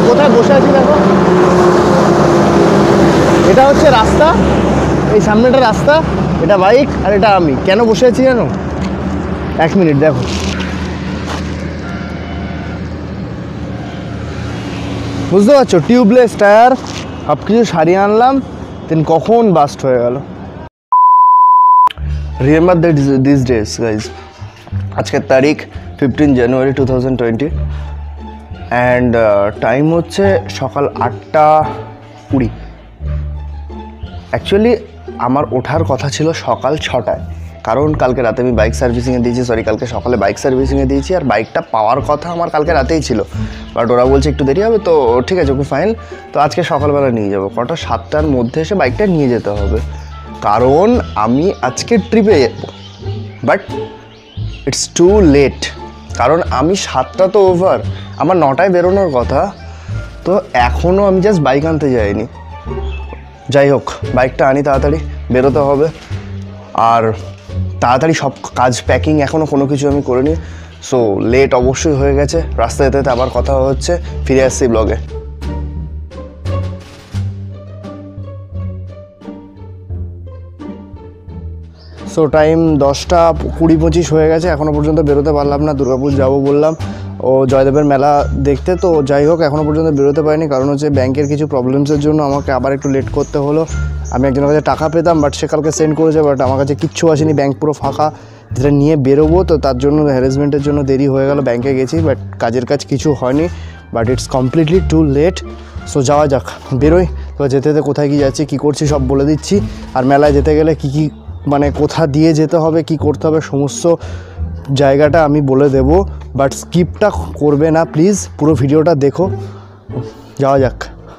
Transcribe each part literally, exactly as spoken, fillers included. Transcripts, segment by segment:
কোথায় বসে আছি দেখো, এটা হচ্ছে রাস্তা, এই সামনেটা রাস্তা, এটা বাইক আর এটা আমি। কেন বসে আছি জানো? এক মিনিট দেখো, বুঝতে পারছো? টিউবলেস টায়ার, সব কিছু সারিয়ে আনলাম, দেন কখন বাস্ট হয়ে গেল। Remember that this days guys. আজকের তারিখ fifteen January two thousand twenty and time হচ্ছে সকাল আটটা কুড়ি। অ্যাকচুয়ালি আমার ওঠার কথা ছিল সকাল ছটায়, কারণ কালকে রাতে আমি বাইক সার্ভিসিংয়ে দিয়েছি, সরি কালকে সকালে বাইক সার্ভিসিংয়ে দিয়েছি, আর বাইকটা পাওয়ার কথা আমার কালকে রাতেই ছিল, বাট ওরা বলছে একটু দেরি হবে, তো ঠিক আছে ওকে ফাইন, তো আজকে সকালবেলা নিয়ে যাবো। কটা সাতটার মধ্যে এসে বাইকটা নিয়ে যেতে হবে, কারণ আমি আজকে ট্রিপে যাবো। বাট ইটস টু লেট, কারণ আমি সাতটা তো ওভার, আমার নটায় বেরোনোর কথা, তো এখনও আমি জাস্ট বাইক আনতে যাইনি। যাই হোক, বাইকটা আনি, তাড়াতাড়ি বেরোতে হবে, আর তাড়াতাড়ি সব কাজ প্যাকিং এখনও কোনো কিছু আমি করিনি, সো লেট অবশ্যই হয়ে গেছে। রাস্তা যেতে যেতে আবার কথা হচ্ছে, ফিরে আসছি ব্লগে। সো টাইম দশটা কুড়ি পঁচিশ হয়ে গেছে, এখনও পর্যন্ত বেরোতে পারলাম না। দুর্গাপুর যাবো বললাম ও জয়দেবের মেলা দেখতে, তো যাই হোক এখনও পর্যন্ত বেরোতে পারিনি, কারণ হচ্ছে ব্যাংকের কিছু প্রবলেমসের জন্য আমাকে আবার একটু লেট করতে হলো। আমি একজনের কাছে টাকা পেতাম, বাট সে কালকে সেন্ড করেছে, বাট আমার কাছে কিচ্ছু আসেনি, ব্যাংক পুরো ফাঁকা, যেটা নিয়ে বেরোবো, তো তার জন্য হ্যারাসমেন্টের জন্য দেরি হয়ে গেল। ব্যাংকে গেছি, বাট কাজের কাজ কিছু হয়নি, but it's completely too late. So যাওয়া যাক, বেরোই। তো যেতে যেতে কোথায় কী যাচ্ছি, কী করছি সব বলে দিচ্ছি, আর মেলায় যেতে গেলে কী কী মানে কোথা দিয়ে যেতে হবে, কি করতে হবে, সমস্ত জায়গাটা আমি বলে দেব, বাট স্কিপটা করবে না প্লিজ, পুরো ভিডিওটা দেখো। যাওয়া যাক।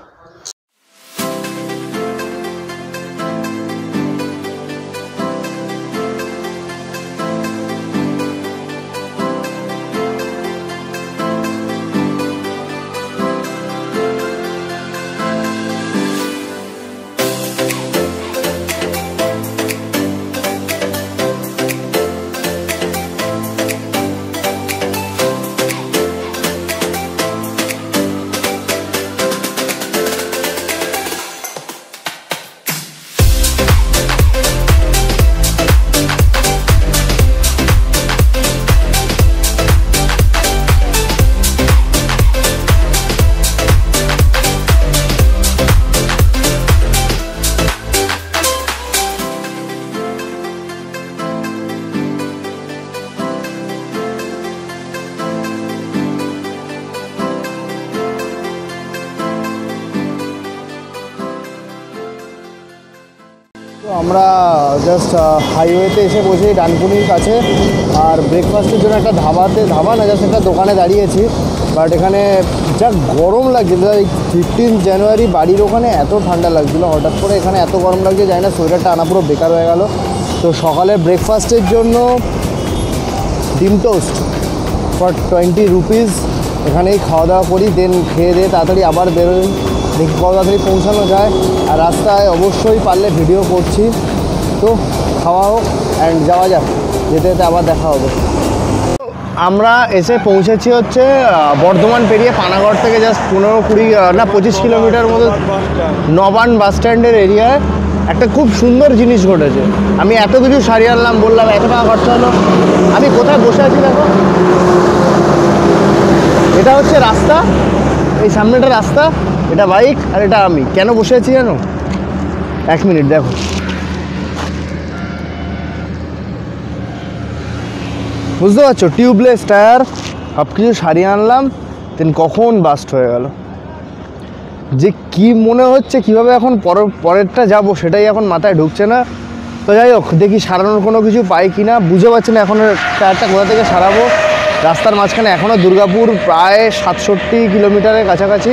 আমরা জাস্ট হাইওয়েতে এসে বসেই ডানকুনির কাছে, আর ব্রেকফাস্টের জন্য একটা ধাবাতে, ধাবা না জাস্ট একটা দোকানে দাঁড়িয়েছি, বাট এখানে যা গরম লাগছিল। ফিফটিন জানুয়ারি বাড়ির ওখানে এত ঠান্ডা লাগছিলো, হঠাৎ করে এখানে এত গরম লাগছে, জানি না, সোয়েটারটা আনা পুরো বেকার হয়ে গেল। তো সকালে ব্রেকফাস্টের জন্য ডিম টোস্ট ফর টোয়েন্টি রুপিস, এখানেই খাওয়া দাওয়া করি, দেন খেয়ে দিয়ে তাড়াতাড়ি আবার বেরোই, দেখি কত তাড়াতাড়ি পৌঁছানো যায়। আর রাস্তায় অবশ্যই পারলে ভিডিও করছি, তো খাওয়া হোক অ্যান্ড যাওয়া যাক, যেতে যেতে আবার দেখা হবে। আমরা এসে পৌঁছেছি হচ্ছে বর্ধমান পেরিয়ে, পানাগড় থেকে জাস্ট পনেরো কুড়ি না পঁচিশ কিলোমিটার মতো নবান বাস স্ট্যান্ডের এরিয়ায় একটা খুব সুন্দর জিনিস ঘটেছে। আমি এত কিছু সারিয়ে আনলাম, বললাম এত টাকা খরচা হলো। আমি কোথায় বসে আছি দেখো, এটা হচ্ছে রাস্তা, এই সামনেটা রাস্তা, এটা বাইক আর এটা আমি। কেন বসে আছি জানো? এক মিনিট দেখো, বুঝতে পারছো? টিউবলেস টায়ার, সব কিছু সারিয়ে আনলাম, দেন কখন বাস্ট হয়ে গেল। যে কি মনে হচ্ছে কীভাবে এখন পর পরেরটা যাবো সেটাই এখন মাথায় ঢুকছে না। তো যাই হোক, দেখি সারানোর কোনো কিছু পাই কি না, বুঝতে পারছি না এখন টায়ারটা কোথা থেকে সারাবো। রাস্তার মাঝখানে এখনও দুর্গাপুর প্রায় সাতষট্টি কিলোমিটারের কাছাকাছি।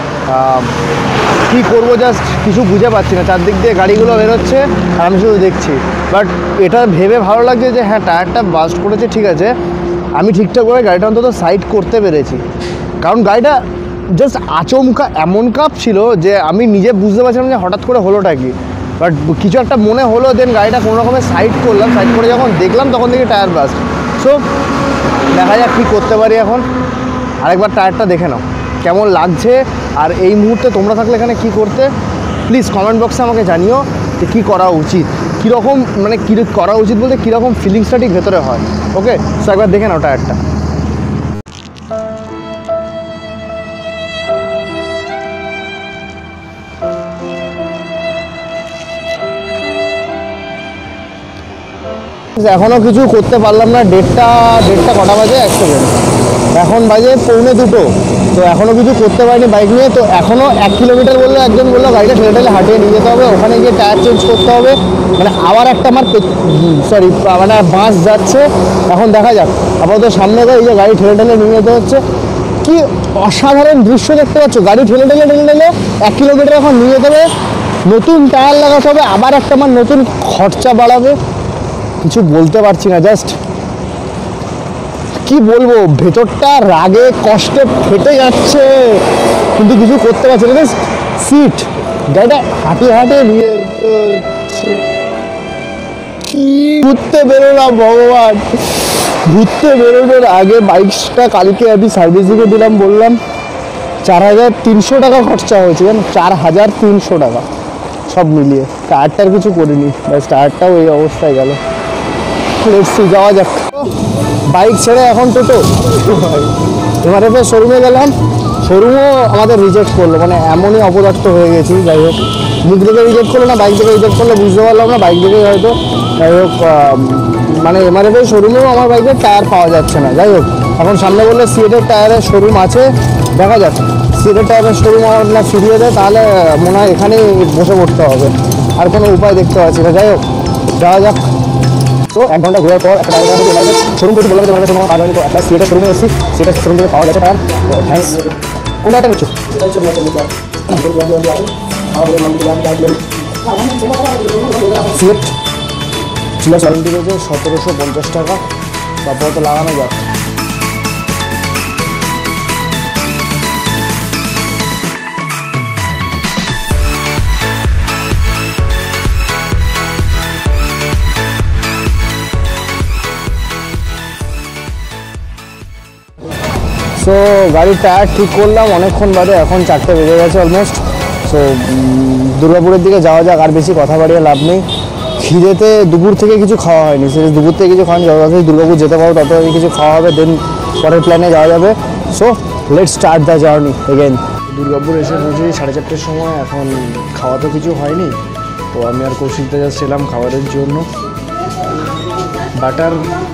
কী করবো জাস্ট কিছু বুঝে পাচ্ছি না, চারদিক দিয়ে গাড়িগুলো বেরোচ্ছে আর আমি শুধু দেখছি। বাট এটা ভেবে ভালো লাগছে যে হ্যাঁ টায়ারটা বাস্ট করেছে, ঠিক আছে, আমি ঠিকঠাক করে গাড়িটা অন্তত সাইড করতে পেরেছি, কারণ গাড়িটা জাস্ট আচমকা এমন কাপ ছিল যে আমি নিজে বুঝতে পারছিলাম যে হঠাৎ করে হলোটা কি, বাট কিছু একটা মনে হলো, দেন গাড়িটা কোনো রকমের সাইড করলাম, সাইড করে যখন দেখলাম তখন থেকে টায়ার বাস্ট। সো দেখা যাক কী করতে পারি এখন। আরেকবার টায়ারটা দেখে নাও। কেমন লাগছে, আর এই মুহূর্তে তোমরা থাকলে এখানে কি করতে, প্লিজ কমেন্ট বক্সে আমাকে জানিও যে কী করা উচিত, কীরকম মানে কী করা উচিত বলতে কীরকম ফিলিংসটা ঠিক ভেতরে হয়। ওকে, সো একবার দেখে নাও টায়ারটা। এখনও কিছু করতে পারলাম না, ডেটটা ডেটটা কটা বাজে, এক সেকেন্ড, এখন বাজে পৌনে দুটো, তো এখনও কিছু করতে পারিনি বাইক নিয়ে। তো এখনও এক কিলোমিটার বললো, একজন বললো গাড়িটা ঠেলে ঠেলে হাঁটিয়ে নিয়ে যেতে হবে, ওখানে গিয়ে টায়ার চেঞ্জ করতে হবে, মানে আবার একটা আমার সরি মানে বাস যাচ্ছে, এখন দেখা যাক। আপাতত সামনে তো এই যে গাড়ি ঠেলে ঠেলে নিয়ে যেতে হচ্ছে, কি অসাধারণ দৃশ্য দেখতে পাচ্ছ, গাড়ি ঠেলে ঠেলে ঠেলে ঠেলে এক কিলোমিটার এখন নিয়ে যেতে হবে, নতুন টায়ার লাগাতে হবে, আবার একটা আমার নতুন খরচা বাড়াবে, কিছু বলতে পারছি না, জাস্ট কি বলবো, ভেতরটা রাগে কষ্টে ফেটে যাচ্ছে, কিন্তু কিছু করতে পারছি না। সিট গাড়িটা হাঁটিয়ে হাঁটিয়ে নিয়ে কি ঘুরতে বেরোলাম ভগবান, ঘুরতে বেরোনোর আগে বাইকটা কালকে আমি সার্ভিসিংয়ে দিলাম, বললাম চার হাজার তিনশো টাকা খরচা হয়েছে, জানো, চার হাজার তিনশো টাকা সব মিলিয়ে, টায়ারটার কিছু করিনি, ব্যাস টায়ারটাও এই অবস্থায় গেল। লেটসি, যাওয়া যাক। বাইক ছেড়ে এখন টোটো, এবারে ফের শোরুমে গেলাম, শোরুমও আমাদের রিজেক্ট করলো, মানে এমনই অপদার্থ হয়ে গেছি। যাই হোক, মুখ থেকে রিজেক্ট করলো না, বাইক থেকে রিজেক্ট করলো বুঝতে পারলাম না, বাইক থেকেই হয়তো। যাই হোক, মানে এমআরএফের শোরুমেও আমার বাইকের টায়ার পাওয়া যাচ্ছে না। যাই হোক, এখন সামনে বললে সিএটের টায়ারের শোরুম আছে, দেখা যাক সিএটের টায়ারের শোরুম আমার না ফিরিয়ে দেয়, তাহলে মনে হয় এখানেই বসে পড়তে হবে, আর কোনো উপায় দেখতে পাচ্ছি না। যাই হোক, যাওয়া যাক। তো এক ঘন্টা ঘোরার পর একটা শোরুম করতে বললাম যে আমার কাছে কোনো কাজ হয়নি, তো একটা সিএটের শোরুমে এসেছি, সিএটের শোরুম থেকে পাওয়া গেছে টায়ার। থ্যাংকস। কোনটা একটা নিচ্ছ? সিএট ছিল ওয়ারেন্টি রয়েছে সতেরোশো পঞ্চাশ টাকা, তারপর তো লাগানো যাক। সো গাড়ির টায়ার ঠিক করলাম অনেকক্ষণ বাদে, এখন চারটে বেজে গেছে অলমোস্ট। সো দুর্গাপুরের দিকে যাওয়া যাক, আর বেশি কথা বাড়িয়ে লাভ নেই। খিদেতে দুপুর থেকে কিছু খাওয়া হয়নি, সিরিয়াস দুপুর থেকে কিছু খাওয়ানি, যত তাড়াতাড়ি দুর্গাপুর যেতে পারো তত কিছু খাওয়া হবে, দেন পরের প্ল্যানে যাওয়া যাবে। So let's start the journey again. Durgapur এসে পৌঁছেছি সাড়ে চারটের সময়, এখন খাওয়া তো কিছু হয়নি, তো আমি আর কৌশিকটা জাস্ট এলাম খাবারের জন্য। বাটার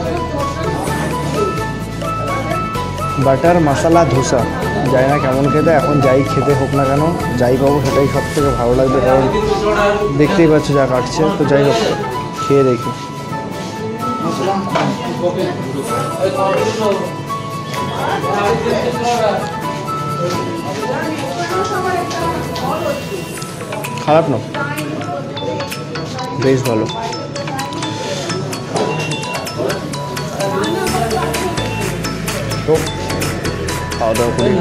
বাটার মশলা ধোসা, যাই না কেমন খেতে, এখন যাই খেতে হোক না কেন, যাই পাবো সেটাই সব থেকে ভালো লাগবে, কারণ দেখতেই পাচ্ছ যা কাটছে। তো যাই হোক, খেয়ে দেখি। খারাপ না, বেশ ভালো। তো খাওয়া দাওয়া করি।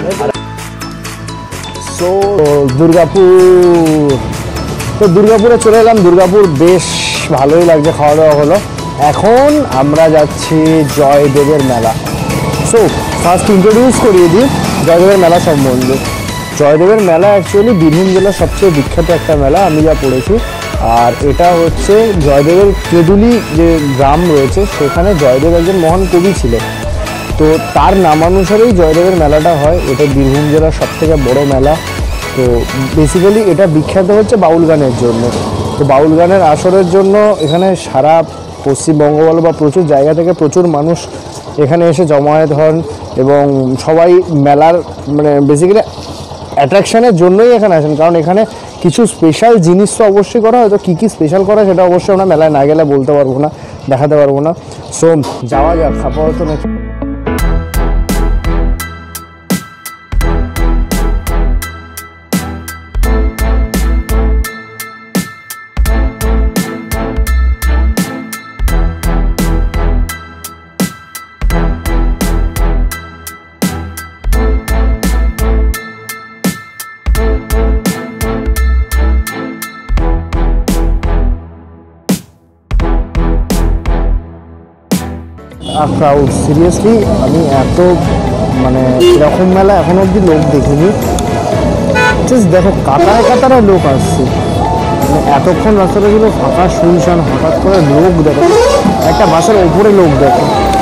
সো দুর্গাপুর, তো দুর্গাপুরে চলে এলাম, দুর্গাপুর বেশ ভালোই লাগছে, খাওয়া দাওয়া হলো। এখন আমরা যাচ্ছি জয়দেবের মেলা। সো ফার্স্ট ইন্ট্রোডিউস করিয়ে দিই জয়দেবের মেলা সম্বন্ধে। জয়দেবের মেলা অ্যাকচুয়ালি বীরভূম জেলার সবচেয়ে বিখ্যাত একটা মেলা, আমি যা পড়েছি। আর এটা হচ্ছে জয়দেবের কেদুলি যে গ্রাম রয়েছে, সেখানে জয়দেব একজন মহান কবি ছিলেন, তো তার নামানুসারেই জয়দেবের মেলাটা হয়। এটা বীরভূম জেলার সবথেকে বড় মেলা। তো বেসিক্যালি এটা বিখ্যাত হচ্ছে বাউল গানের জন্য। তো বাউল গানের আসরের জন্য এখানে সারা পশ্চিমবঙ্গ বলো বা প্রচুর জায়গা থেকে প্রচুর মানুষ এখানে এসে জমায়েত হন, এবং সবাই মেলার মানে বেসিক্যালি অ্যাট্রাকশানের জন্যই এখানে আসেন, কারণ এখানে কিছু স্পেশাল জিনিস তো অবশ্যই করা হয়। তো কী কী স্পেশাল করা সেটা অবশ্যই আমরা মেলায় না গেলে বলতে পারবো না, দেখাতে পারবো না। সো যাওয়া যাক, আপাতত নাকি ক্রাউড, সিরিয়াসলি আমি এত মানে এরকম মেলা এখন অবধি লোক দেখিনি। জাস্ট দেখো কাতারে কাতারে লোক আসছে, মানে এতক্ষণ রাস্তাটা ছিল ফাঁকা শুনশান, হঠাৎ করে লোক দেখো, একটা বাসের ওপরে লোক দেখো।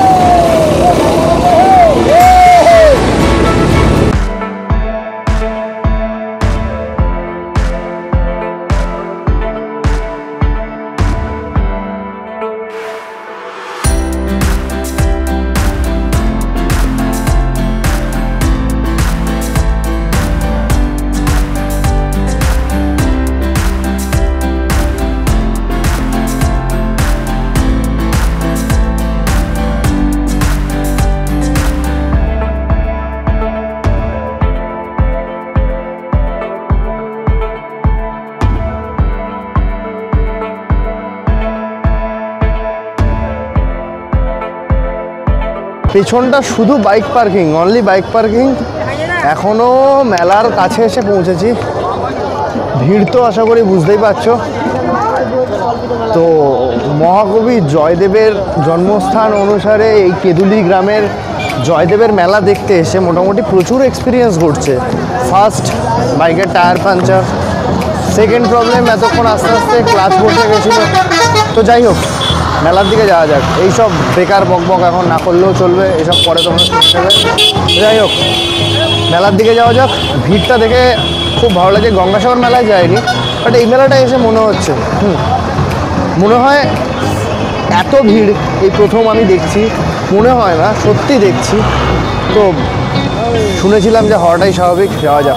পেছনটা শুধু bike parking, only bike parking. এখনও মেলার কাছে এসে পৌঁছেছি, ভিড় তো আশা করি বুঝতেই পারছো। তো মহাকবি জয়দেবের জন্মস্থান অনুসারে এই কেদুলি গ্রামের জয়দেবের মেলা দেখতে এসে মোটামুটি প্রচুর এক্সপিরিয়েন্স ঘটছে। ফার্স্ট বাইকের টায়ার পাঞ্চার, সেকেন্ড প্রবলেম এতক্ষণ আস্তে আস্তে ক্লাচ বসে গেছিলো। তো যাই হোক, মেলার দিকে যাওয়া যাক। এইসব বেকার বকবক এখন না করলেও চলবে, এসব পরে তোমরা শুনতে হবে। যাই হোক, মেলার দিকে যাওয়া যাক। ভিড়টা দেখে খুব ভালো লাগে। গঙ্গাসাগর মেলায় যায়নি, বাট এই মেলাটা এসে মনে হচ্ছে হুম মনে হয় এত ভিড় এই প্রথম আমি দেখছি, মনে হয় না, সত্যি দেখছি। তো শুনেছিলাম যে হওয়াটাই স্বাভাবিক, যাওয়া যাক।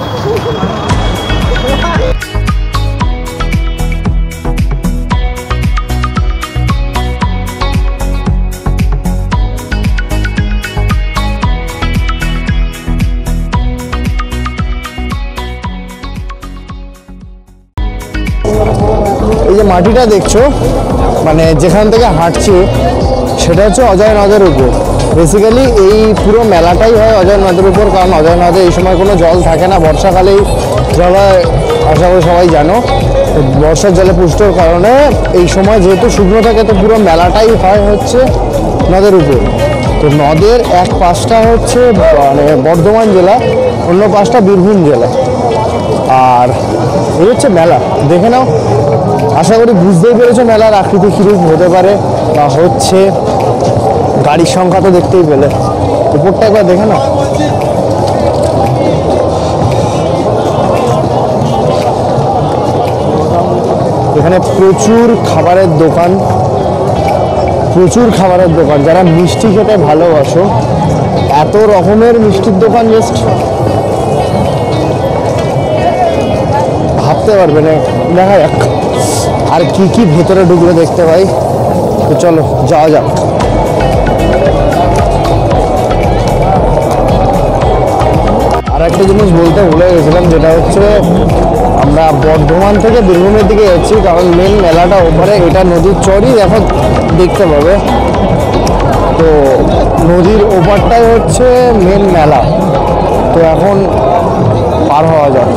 এই যে মাটিটা দেখছো, মানে যেখান থেকে হাঁটছি সেটা হচ্ছে অজয় নদের উপর। বেসিক্যালি এই পুরো মেলাটাই হয় অজয় নদের উপর, কারণ অজয় নদে এই সময় কোনো জল থাকে না, বর্ষাকালেই জল হয়, আশা করি সবাই জানো। বর্ষার জলে পুষ্টর কারণে এই সময় যেহেতু শুকনো থাকে, তো পুরো মেলাটাই হয় হচ্ছে নদের উপর। তো নদের এক পাশটা হচ্ছে মানে বর্ধমান জেলা, অন্য পাশটা বীরভূম জেলা। আর এই হচ্ছে মেলা, দেখে নাও। আশা করি বুঝতেই পেরেছো মেলার আকৃতি কীরূপ হতে পারে বা হচ্ছে। গাড়ির সংখ্যা তো দেখতেই পেলে, উপরটা একবার দেখে নাও। এখানে প্রচুর খাবারের দোকান, প্রচুর খাবারের দোকান। যারা মিষ্টি খেতে ভালোবাসো, এত রকমের মিষ্টির দোকান জাস্ট ভাবতে পারবে না। দেখা যাক আর কি কি ভেতরে ঢুকলে দেখতে পাই। তো চলো যাওয়া যাক। আর একটা জিনিস বলতে ভুলে গেছিলাম, যেটা হচ্ছে আমরা বর্ধমান থেকে বীরভূমের দিকে যাচ্ছি, কারণ মেন মেলাটা ওপারে। এটা নদীর চরই এখন দেখতে পাবে। তো নদীর ওপারটাই হচ্ছে মেন মেলা। তো এখন পার হওয়া যাক।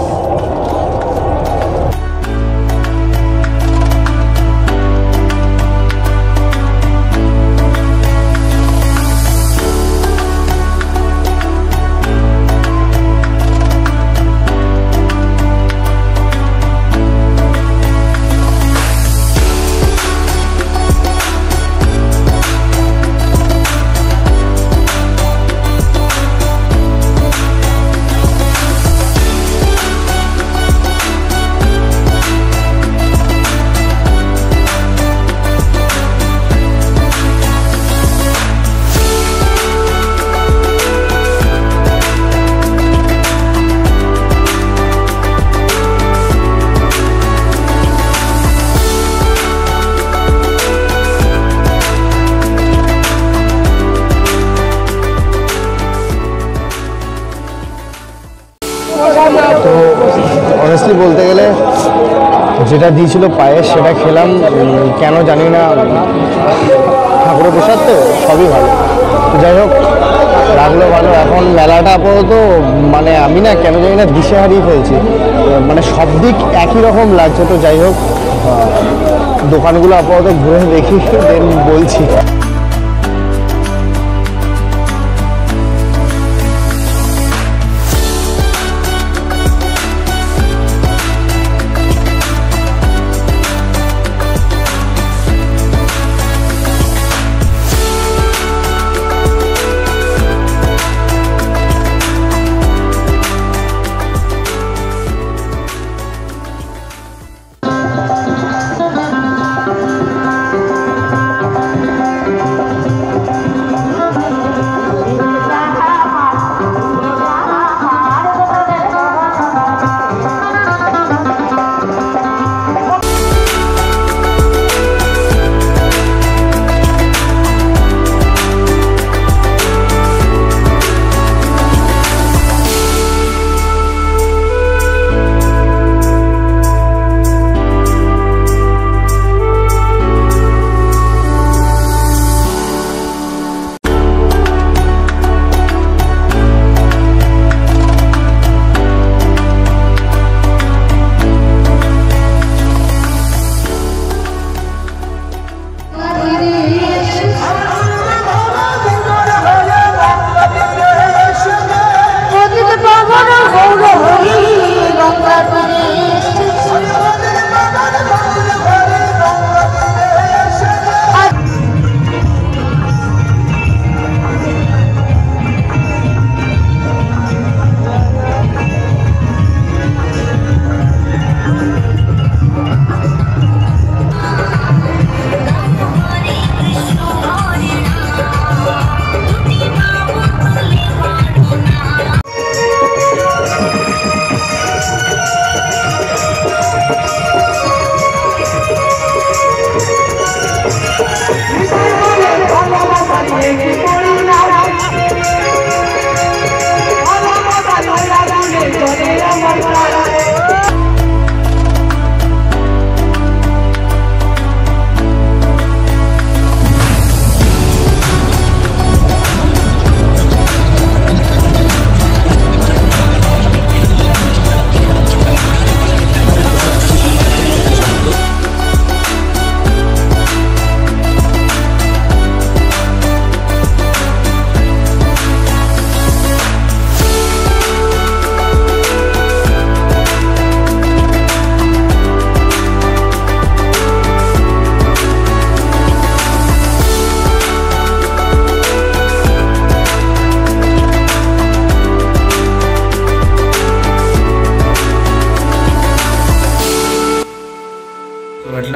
তো অনেস্টলি বলতে গেলে যেটা দিয়েছিল পায়েস সেটা খেলাম, কেন জানি না, ঠাকুরের প্রসাদ তো সবই ভালো। তো যাই হোক, লাগলো ভালো। এখন মেলাটা আপাতত মানে আমি না কেন জানি না দিশে হারিয়ে ফেলছি, মানে সব দিক একই রকম লাগছে। তো যাই হোক, দোকানগুলো আপাতত ঘুরে দেখি, দেন বলছি।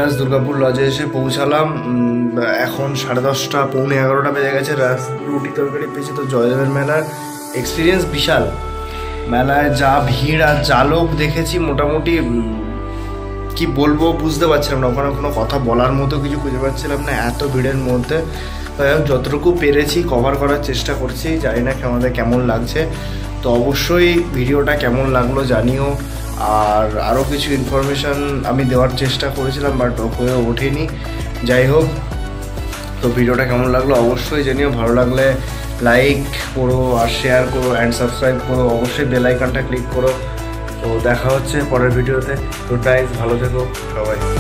বিন্দাস দুর্গাপুর লজে এসে পৌঁছালাম। এখন সাড়ে দশটা পৌনে এগারোটা বেজে গেছে। রুটি তরকারি পেয়েছি। তো জয়দেবের মেলার এক্সপিরিয়েন্স বিশাল। মেলায় যা ভিড় আর যা লোক দেখেছি, মোটামুটি কি বলবো বুঝতে পারছিলাম না, ওখানে কোনো কথা বলার মতো কিছু খুঁজে পাচ্ছিলাম না এত ভিড়ের মধ্যে। যতটুকু পেরেছি কভার করার চেষ্টা করছি, জানি না আমাদের কেমন লাগছে। তো অবশ্যই ভিডিওটা কেমন লাগলো জানিও। আর আরও কিছু ইনফরমেশান আমি দেওয়ার চেষ্টা করেছিলাম, বাট হয়ে ওঠেনি। যাই হোক, তো ভিডিওটা কেমন লাগলো অবশ্যই জানিও। ভালো লাগলে লাইক করো আর শেয়ার করো অ্যান্ড সাবস্ক্রাইব করো। অবশ্যই বেল আইকনটা ক্লিক করো। তো দেখা হচ্ছে পরের ভিডিওতে। তো গাইস, ভালো থেকো সবাই।